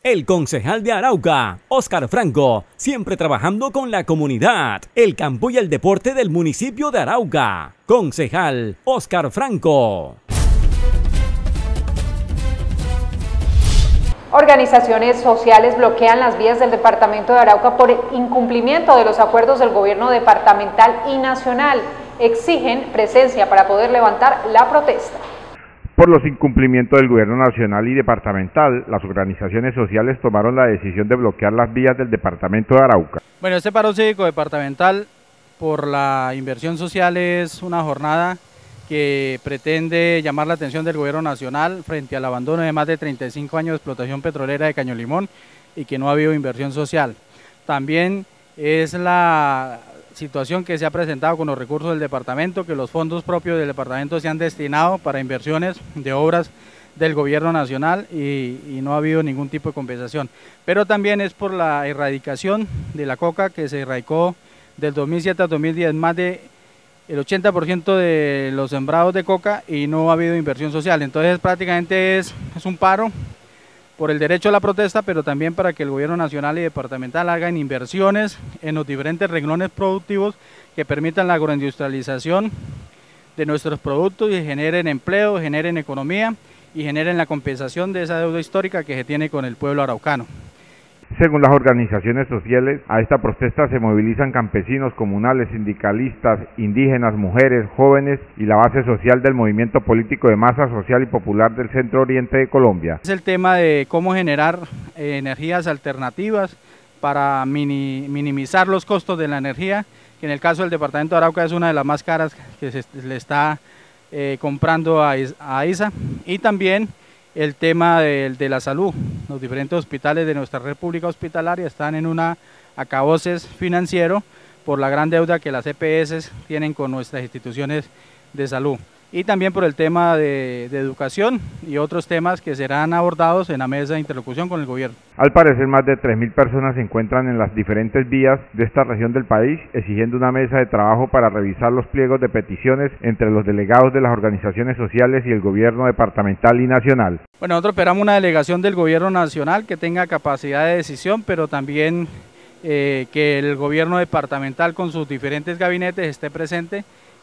El concejal de Arauca, Óscar Franco, siempre trabajando con la comunidad, el campo y el deporte del municipio de Arauca. Concejal Óscar Franco. Organizaciones sociales bloquean las vías del departamento de Arauca por incumplimiento de los acuerdos del gobierno departamental y nacional. Exigen presencia para poder levantar la protesta. Por los incumplimientos del gobierno nacional y departamental, las organizaciones sociales tomaron la decisión de bloquear las vías del departamento de Arauca. Bueno, este paro cívico departamental por la inversión social es una jornada que pretende llamar la atención del gobierno nacional frente al abandono de más de 35 años de explotación petrolera de Caño Limón y que no ha habido inversión social. También es la situación que se ha presentado con los recursos del departamento, que los fondos propios del departamento se han destinado para inversiones de obras del gobierno nacional y no ha habido ningún tipo de compensación. Pero también es por la erradicación de la coca que se erradicó del 2007 al 2010, más de el 80% de los sembrados de coca y no ha habido inversión social. Entonces prácticamente es un paro por el derecho a la protesta, pero también para que el gobierno nacional y departamental hagan inversiones en los diferentes renglones productivos que permitan la agroindustrialización de nuestros productos y generen empleo, generen economía y generen la compensación de esa deuda histórica que se tiene con el pueblo araucano. Según las organizaciones sociales, a esta protesta se movilizan campesinos, comunales, sindicalistas, indígenas, mujeres, jóvenes y la base social del movimiento político de masa social y popular del centro oriente de Colombia. Es el tema de cómo generar energías alternativas para minimizar los costos de la energía, que en el caso del departamento de Arauca es una de las más caras que se le está comprando a ISA, y también el tema de la salud. Los diferentes hospitales de nuestra república hospitalaria están en un acaboses financiero por la gran deuda que las EPS tienen con nuestras instituciones de salud. Y también por el tema de educación y otros temas que serán abordados en la mesa de interlocución con el gobierno. Al parecer, más de 3.000 personas se encuentran en las diferentes vías de esta región del país exigiendo una mesa de trabajo para revisar los pliegos de peticiones entre los delegados de las organizaciones sociales y el gobierno departamental y nacional. Bueno, nosotros esperamos una delegación del gobierno nacional que tenga capacidad de decisión, pero también que el gobierno departamental con sus diferentes gabinetes esté presente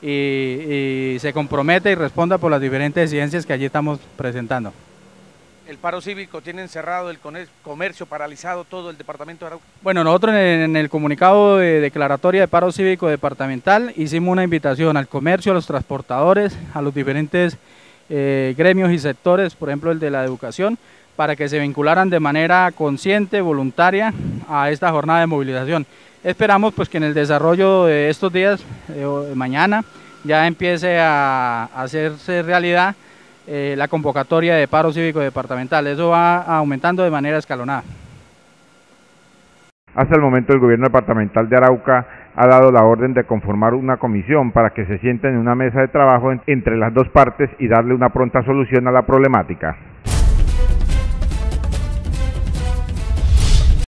y se comprometa y responda por las diferentes exigencias que allí estamos presentando. El paro cívico tiene encerrado el comercio, paralizado todo el departamento de Arauca. Bueno, nosotros en el comunicado de declaratoria de paro cívico departamental hicimos una invitación al comercio, a los transportadores, a los diferentes gremios y sectores, por ejemplo el de la educación, para que se vincularan de manera consciente, voluntaria a esta jornada de movilización. Esperamos pues que en el desarrollo de estos días, mañana, ya empiece a hacerse realidad la convocatoria de paro cívico departamental. Eso va aumentando de manera escalonada. Hasta el momento el gobierno departamental de Arauca ha dado la orden de conformar una comisión para que se sienten en una mesa de trabajo entre las dos partes y darle una pronta solución a la problemática.